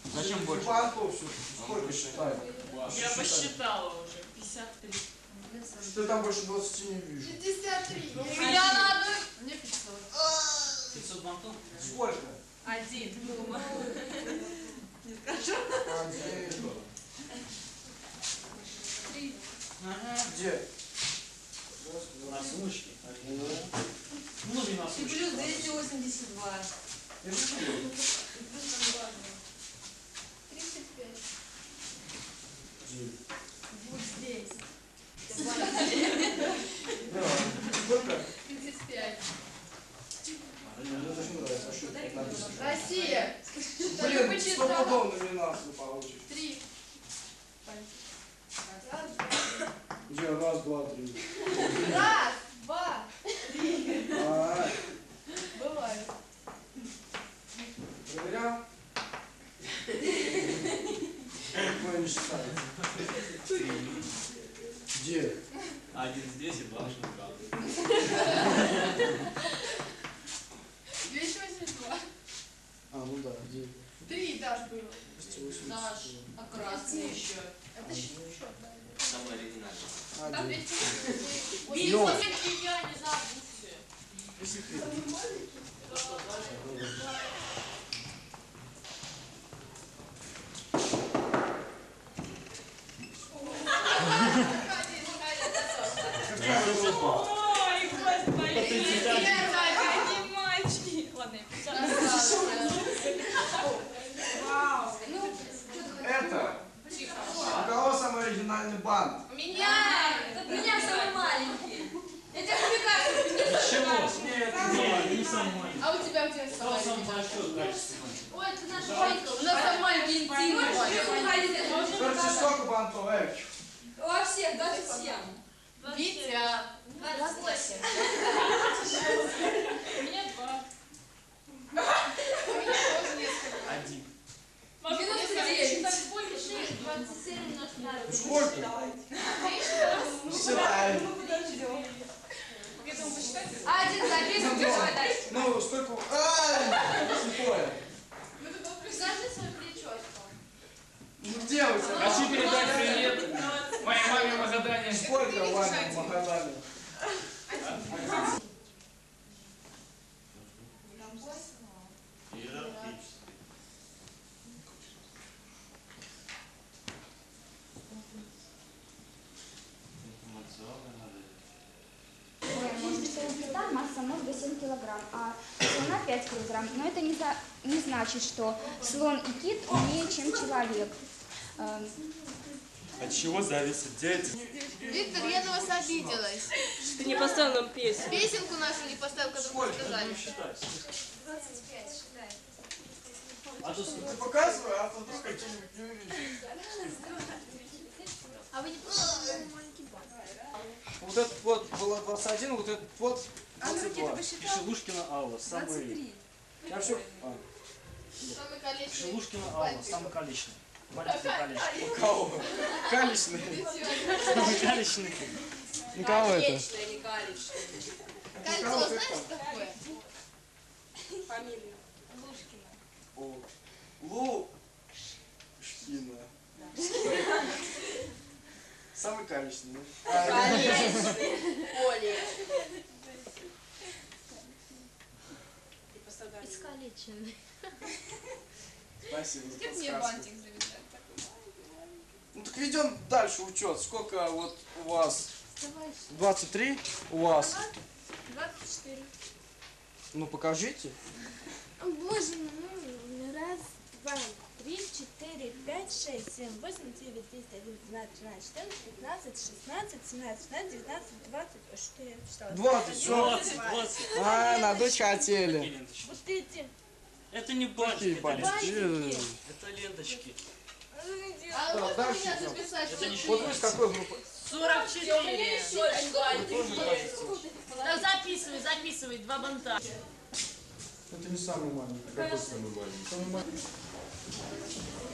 Зачем больше? Бантов все. Сколько считаем? Я посчитала уже. 53. Ты там больше 20 не вижу. 53. Я на одной. Мне 500. 500 бантов? Сколько? 1. Не скажу. 1. 3. Где? На сумочке. Ну, не на И сумочке. плюс 282. Я же не вижу. 35. Где? Вот здесь. Да. Сколько? 35. Мне даже не нравится. А что это написано? Россия. Блин, стопудово номинацию получишь. 3. Где? Раз, два, три. Раз, два, три. А, Бывает. проверял? Какое не считаю. Где? Один здесь и два штука. 282. А, ну да, где? 3 даже было. 280. Наш. А красный еще. Это счет, да. Самый оригинальный. Там Один. 280. Видите, я не забудьте. Если ты. Ой, господи. Какие мальчики. Ладно, я Вау. Ну, Это. У кого самый оригинальный бант? у меня самый маленький. Я тебе покажу. Чего? Нет, не самый. А у тебя Кто самый самый маленький? большой качественный? Ой, это наша Ванька. У нас самый маленький интим. Скажите, сколько бантов? Во всех, 27. Витя. 28. У меня 2. У меня тоже несколько. Один. 99. Сколько? 6, 27 умножить на 3. Сколько? Считай. Один записывай, давай дальше. Ну, сколько? Ай, слепое. Скажи свою прическу. Ну, где у тебя? Хочу передать привет моей маме Магадане. Сколько, Ваня, Магадане? Кита масса мозга 7 килограмм, а слона 5 килограмм. Но это не значит, что слон и кит умнее, чем человек. От чего зависят дети? Виктор, я на вас обиделась. Ты не поставил нам песню. Песенку нашу не поставил, которую вы сказали. 25, считай. А то Ты показывай, а то вдруг какие-нибудь не увидишь. А вы не поставили маленький банк? Вот этот вот было 21, вот этот вот А на руке 22. ты посчитал? Шелушкина Алла, самый... 23. Я все... Самый количественный. Шелушкина Алла, самый количный. Маленький количный. У кого? Каличный. Самый количный. У кого это? не калечное. Кольцо, знаешь, что такое? Фамилия. Лушкина. Лушкина. Самый каличный. Более. Искалеченный. Спасибо за Где мне подсказку. бантик завязать? Ну так ведем дальше учет. Сколько вот у вас? 23 у вас. 24. Ну покажите. Боже мой, раз, два, три, четыре, пять, шесть, семь, восемь, девять, 10, 11, 12, 13, 14, 15, 16, 17, 18, 19, 20. Ой, что я читала? 20, все. 20. А, надуть хотели. Ленточки. Вот эти. Это не Какие бантики, это бантики? ленточки. Это ленточки. А Да, можно дальше меня идем. записать? Это не что Вот ты- вы с какой группы? 44. Тоже Так записывай, 2 банта. Это не самый маленький. Какой самый маленький? Самый маленький.